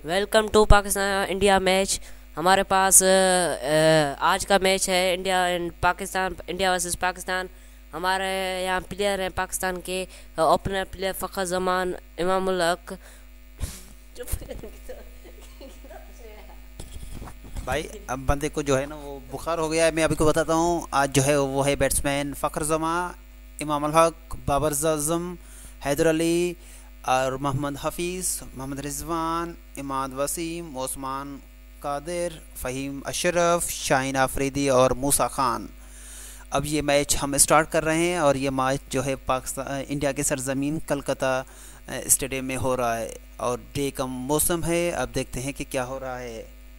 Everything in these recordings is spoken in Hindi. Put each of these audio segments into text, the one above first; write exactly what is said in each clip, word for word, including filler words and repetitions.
Welcome to Pakistan India match. हमारे पास अ, अ, आज का मैच है India and Pakistan, India versus Pakistan. हमारे यहाँ प्लेयर हैं पाकिस्तान के ओपनर प्लेयर फ़खर जमान, इमामुल हक। भाई अब बंदे को जो है ना वो बुखार हो गया है। मैं अभी को बताता हूँ। आज जो है वो है बैट्समैन फ़खर जमा, इमाम अल हक, बाबर आजम, हैदर अली और मोहम्मद हफीज़, मोहम्मद रिजवान, इमाद वसीम, ओस्मान कादिर, फ़हीम अशरफ, शाहीन आफरीदी और मूसा खान। अब ये मैच हम स्टार्ट कर रहे हैं और ये मैच जो है पाकिस्तान इंडिया के सरजमीन कलकत्ता स्टेडियम में हो रहा है और डे का मौसम है। अब देखते हैं कि क्या हो रहा है।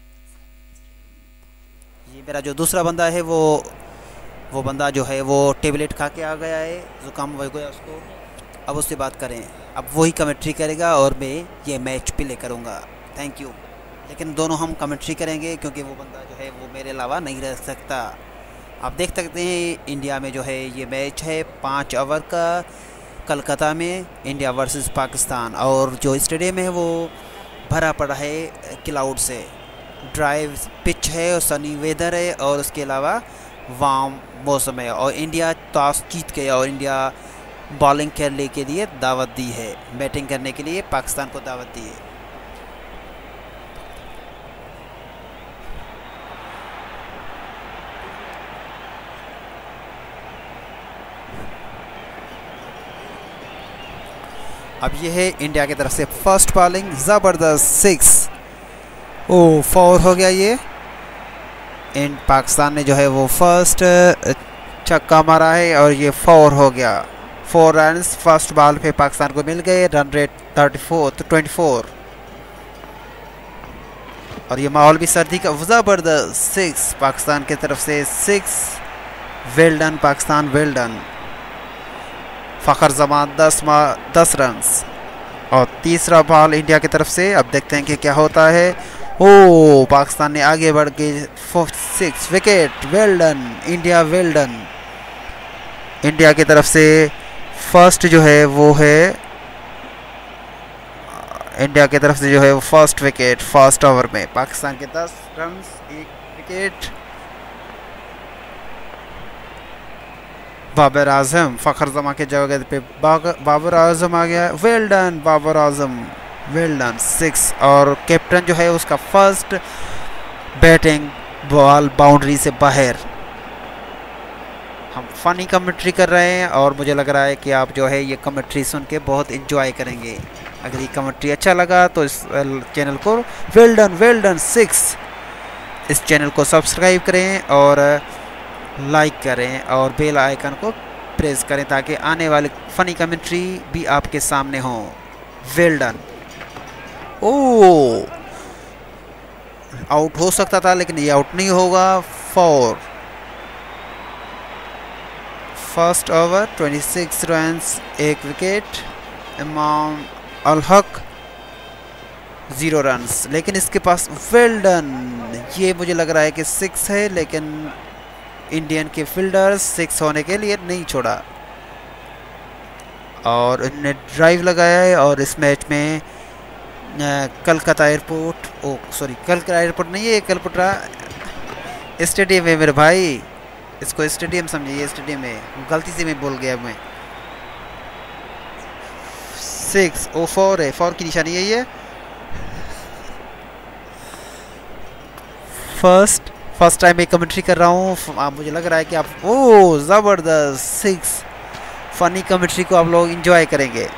ये मेरा जो दूसरा बंदा है वो वो बंदा जो है वो टेबलेट खा के आ गया है, ज़ुकाम हो गया उसको। अब उससे बात करें, अब वही कमेंट्री करेगा और मैं ये मैच प्ले करूँगा। Thank you. लेकिन दोनों हम कमेंट्री करेंगे क्योंकि वो बंदा जो है वो मेरे अलावा नहीं रह सकता। आप देख सकते हैं इंडिया में जो है ये मैच है पाँच ओवर का, कलकत्ता में इंडिया वर्सेस पाकिस्तान। और जो स्टेडियम है वो भरा पड़ा है क्लाउड से। ड्राइव पिच है और सनी वेदर है और उसके अलावा वार्म मौसम है। और इंडिया टॉस जीत गया और इंडिया बॉलिंग करने के लिए दावत दी है, बैटिंग करने के लिए पाकिस्तान को दावत दी है। अब ये है इंडिया की तरफ से फर्स्ट बॉलिंग, ज़बरदस्त सिक्स। ओ फोर हो गया ये। इन पाकिस्तान ने जो है वो फर्स्ट छक्का मारा है और ये फोर हो गया। फोर रन्स फर्स्ट बॉल पे पाकिस्तान को मिल गए। रन रेट थर्टी फोर तो ट्वेंटी फोर। और ये माहौल भी सर्दी का, ज़बरदस्त सिक्स पाकिस्तान की तरफ से six. Well done Pakistan, well done. Fakhar Zaman दस मा दस रन्स। और तीसरा बॉल इंडिया की तरफ से। अब देखते हैं कि क्या होता है। ओ पाकिस्तान ने आगे बढ़ के six wicket. Well done India, well done. India की तरफ से फर्स्ट जो है वो है इंडिया की तरफ से जो है वो फर्स्ट विकेट फर्स्ट ओवर में। पाकिस्तान के दस रन, एक विकेट। बाबर आजम फ़खर जमा के जगह पे बाबर आजम आ गया। Well done Babar Azam, well done six. और कैप्टन जो है उसका फर्स्ट बैटिंग बॉल बाउंड्री से बाहर। हम फनी कमेंट्री कर रहे हैं और मुझे लग रहा है कि आप जो है ये कमेंट्री सुन के बहुत इंजॉय करेंगे। अगर ये कमेंट्री अच्छा लगा तो इस चैनल को well done well done six इस चैनल को सब्सक्राइब करें और लाइक करें और बेल आइकन को प्रेस करें ताकि आने वाली फनी कमेंट्री भी आपके सामने हो। Well done. ओ आउट हो सकता था लेकिन ये आउट नहीं होगा। Four first over twenty six runs, एक विकेट। इमाम अल हक ज़ीरो रन्स। लेकिन इसके पास वेल डन, ये मुझे लग रहा है कि सिक्स है लेकिन इंडियन के फील्डर्स सिक्स होने के लिए नहीं छोड़ा और इन्होंने ड्राइव लगाया है। और इस मैच में Calcutta airport, oh sorry Calcutta airport नहीं है, कलकत्ता स्टेडियम है मेरे भाई। इसको स्टेडियम समझिए, स्टेडियम है। गलती से मैं बोल गया। मैं सिक्स ओ फोर है, फोर की निशानी है ये। फर्स्ट फर्स्ट टाइम मैं कमेंट्री कर रहा हूँ। मुझे लग रहा है कि आप ओ ज़बरदस्त सिक्स। फनी कमेंट्री को आप लोग एंजॉय करेंगे।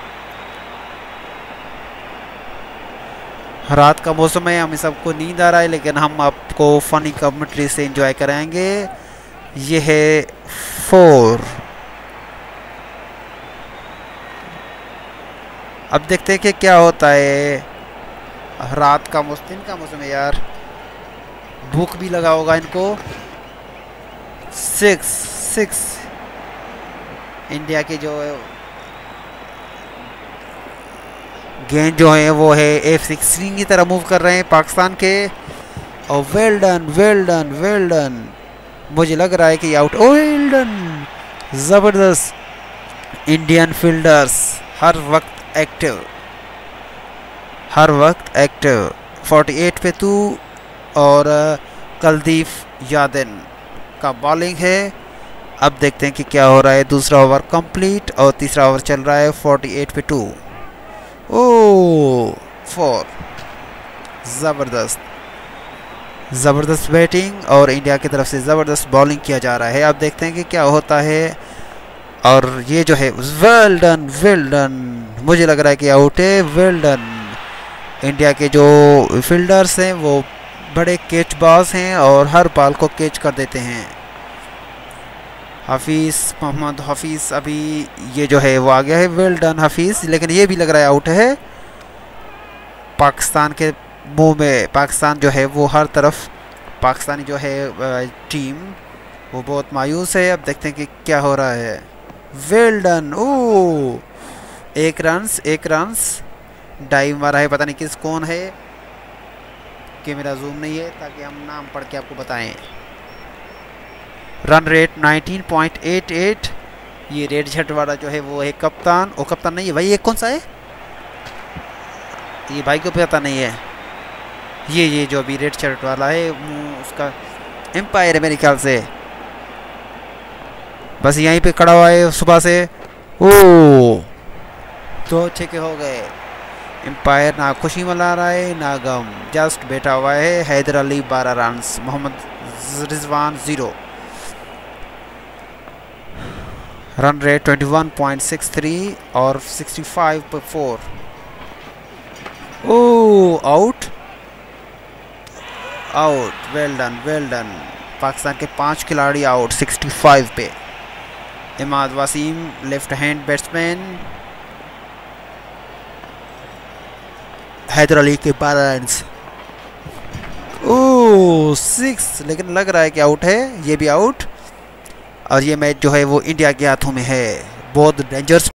रात का मौसम है, हम सबको नींद आ रहा है लेकिन हम आपको फनी कमेंट्री से एंजॉय कराएंगे। ये है फोर। अब देखते हैं कि क्या होता है। रात का मौसम, दिन का मौसम है यार, भूख भी लगा होगा इनको। सिक्स सिक्स इंडिया के जो गेंद जो है वो है एफ सिक्सटीन की तरह मूव कर रहे हैं पाकिस्तान के। और well done well done well done. मुझे लग रहा है कि आउट। वेल डन, ज़बरदस्त। इंडियन फील्डर्स हर वक्त एक्टिव, हर वक्त एक्टिव। अड़तालीस पे टू और कुलदीप यादव का बॉलिंग है। अब देखते हैं कि क्या हो रहा है। दूसरा ओवर कंप्लीट और तीसरा ओवर चल रहा है अड़तालीस पे टू। ओ फोर, ज़बरदस्त ज़बरदस्त बैटिंग और इंडिया की तरफ से ज़बरदस्त बॉलिंग किया जा रहा है। अब देखते हैं कि क्या होता है। और ये जो है वेल डन वेल डन, मुझे लग रहा है कि आउट है। Well done. इंडिया के जो फील्डर्स हैं वो बड़े कैचबाज हैं और हर बॉल को कैच कर देते हैं। हफीज़, मोहम्मद हफीज़ अभी ये जो है वो आ गया है। वेल डन हफीज़, लेकिन ये भी लग रहा है आउट है। पाकिस्तान के मुंह में, पाकिस्तान जो है वो हर तरफ, पाकिस्तानी जो है टीम वो बहुत मायूस है। अब देखते हैं कि क्या हो रहा है। Well done. ओ एक रन्स एक रन्स डाइव मारा है, पता नहीं किस कौन है कि मेरा जूम नहीं है ताकि हम नाम पढ़ के आपको बताएं। Run rate nineteen point eight eight. ये रेड शर्ट वाला जो है वो है कप्तान। ओ कप्तान नहीं है भाई, ये कौन सा है? ये भाई को पता नहीं है। ये ये जो अभी रेड शर्ट वाला है उसका एम्पायर है मेरे ख्याल से। बस यहीं पे खड़ा हुआ है सुबह से। ओ दो छक्के हो गए। एम्पायर ना खुशी मना रहा है ना गम, जस्ट बैठा हुआ है। हैदर अली बारह run, Mohammad Rizwan zero. Run rate twenty one point six three और सिक्सटी फाइव पे four. Oh out out. Well done well done. Pakistan के पांच खिलाड़ी आउट सिक्सटी फाइव पे। Imad Wasim left hand batsman. Haider Ali के बारह रन। ओ सिक्स, लेकिन लग रहा है कि आउट है। ये भी आउट। और ये मैच जो है वो इंडिया के हाथों में है। बहुत डेंजरस